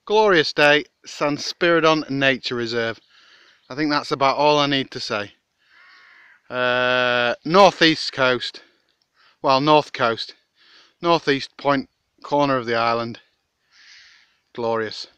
Glorious day, San Spiridon Nature Reserve. I think that's about all I need to say. Northeast coast, well, north coast, northeast point corner of the island. Glorious.